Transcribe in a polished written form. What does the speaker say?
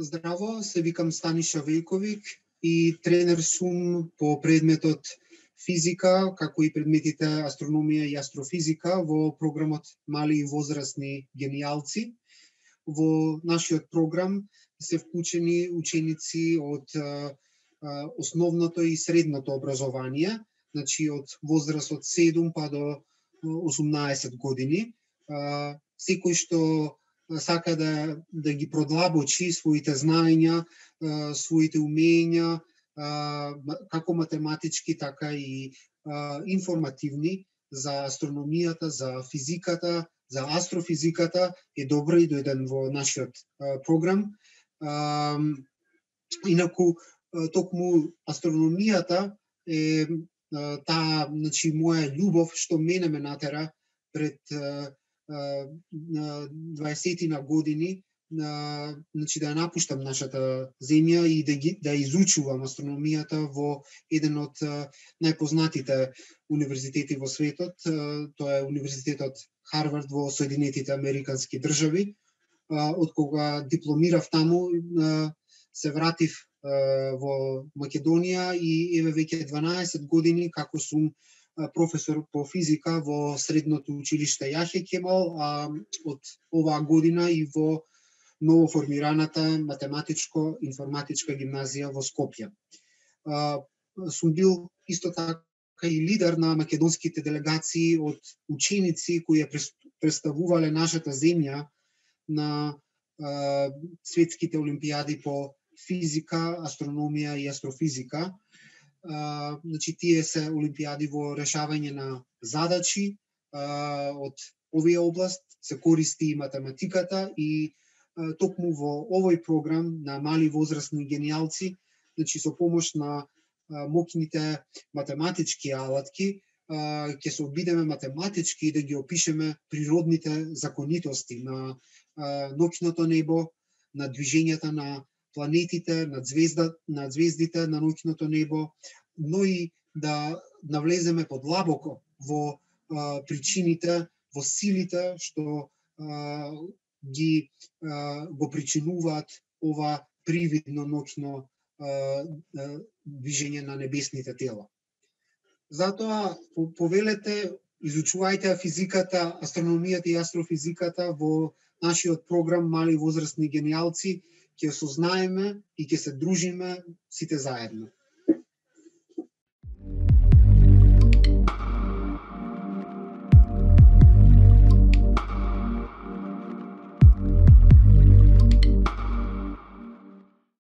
Здраво, се викам Станиша Вејковиќ и тренер сум по предметот физика, како и предметите астрономија и астрофизика во програмот Мали и возрастни генијалци. Во нашиот програм се вклучени ученици од основното и средното образование, значи од возраст од 7 па до 18 години. Секој што сака да ги продлабочи своите знаења, своите умења, како математички, така и информативни за астрономијата, за физиката, за астрофизиката, е добро и дојден во нашиот програм. Инаку, токму астрономијата е таа, значи, моја љубов што мене ме натера пред 20 години, значи да ја напуштам нашата земја и да изучувам астрономијата во еден од најпознатите универзитети во светот, тоа е Универзитетот Харвард во Соединетите Американски држави. Од кога дипломирав таму, се вратив во Македонија и еве веќе 12 години како сум професор по физика во средното училиште Јахе Кемал, а од оваа година и во новоформираната математичко-информатичка гимназија во Скопје. Сум бил исто така и лидер на македонските делегации од ученици кои ја представувале нашата земја на светските олимпијади по физика, астрономија и астрофизика. Значи, тие се олимпијади во решавање на задачи од овие област, се користи и математиката и токму во овој програм на мали возрастни генијалци, значи со помош на моќните математички алатки, ќе се обидеме математички да ги опишеме природните законитости на ноќното небо, на движењата на планетите, на звездите на ноќното небо, но и да навлеземе подлабоко во причините, во силите што го причинуваат ова привидно ноќно движење на небесните тела. Затоа повелете, изучувајте физиката, астрономијата и астрофизиката во нашиот програм Мали возрастни генијалци, ќе сознаеме и ќе се дружиме сите заедно.